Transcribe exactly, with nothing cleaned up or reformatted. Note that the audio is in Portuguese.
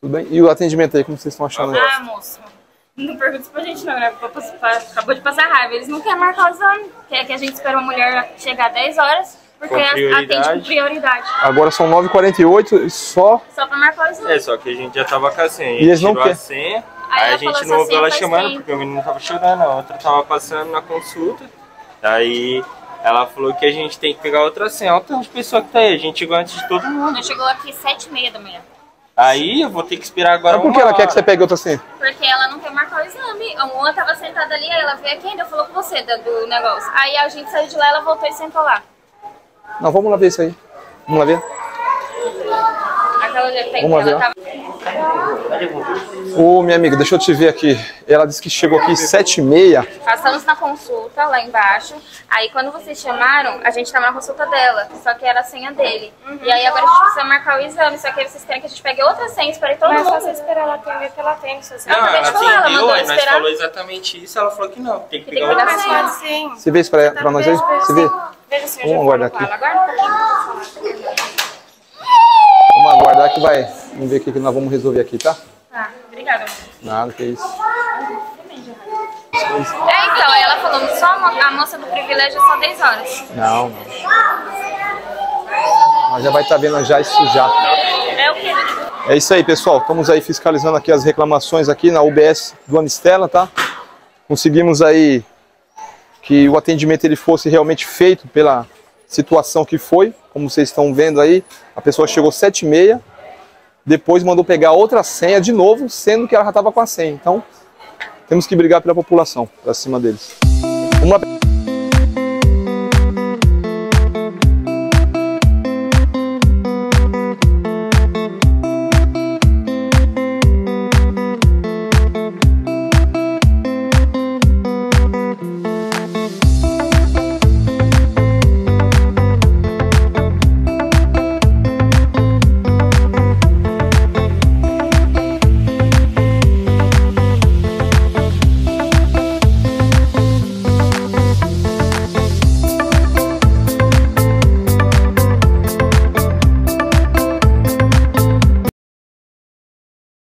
Tudo bem? E o atendimento aí, como vocês estão achando? Ah, moço, não pergunta isso pra gente não, né? Acabou de passar raiva. Eles não querem marcar o exame. Quer que a gente espere uma mulher chegar dez horas, porque atende com prioridade. Agora são nove e quarenta e oito, só... Só pra marcar o exame. É, só que a gente já tava com a senha. E eles não tirou quer. a senha, Aí aí ela a gente falou não ouviu assim, ela faz chamando, tempo. porque o menino não tava chorando, a outra tava passando na consulta. Daí ela falou que a gente tem que pegar outra senha. Olha o tanto de pessoa que tá aí, a gente chegou antes de todo mundo. Nós chegou aqui sete e meia da manhã. Aí eu vou ter que esperar agora. Mas por que ela quer que você pegue outra senha? Porque ela não quer marcar o exame. A Moa tava sentada ali, aí ela veio aqui e ainda falou com você do, do negócio. Aí a gente saiu de lá, ela voltou e sentou lá. Não, vamos lá ver isso aí. Vamos lá ver. Aquela tempo Vamos lá ela ver. tava... Ô, minha amiga, deixa eu te ver aqui. Ela disse que chegou aqui sete e meia. Passamos na consulta lá embaixo. Aí quando vocês chamaram, a gente tava na consulta dela. Só que era a senha dele. Uhum. E aí agora a gente precisa marcar o exame. Só que aí vocês querem que a gente pegue outra senha. Esperei todo Mas mundo. é só você esperar ela atender, que ela atende. Não, Ela acabei ela de falar, ela atendeu, mandou aí nós esperar. falou exatamente isso, ela falou que não, tem que Que tem pegar que outra pegar senha. Pode sim. Você vê isso pra, pra nós aí? Você vê? Veja se eu Vamos já aguardar falo com aqui. ela. Aguarda um pouquinho pra falar. Vamos aguardar que vai. Vamos ver o que que nós vamos resolver aqui, tá? Tá, obrigada. Nada, que isso. É, então, aí ela falou, só a mo- a moça do privilégio é só dez horas. Não, não. Nós já vai estar vendo já isso já. É o quê? É isso aí, pessoal. Estamos aí fiscalizando aqui as reclamações aqui na U B S do Amistela, tá? Conseguimos aí que o atendimento ele fosse realmente feito pela situação que foi. Como vocês estão vendo aí, a pessoa chegou sete e meia, depois mandou pegar outra senha de novo, sendo que ela já estava com a senha. Então, temos que brigar pela população, para cima deles. Vamos lá.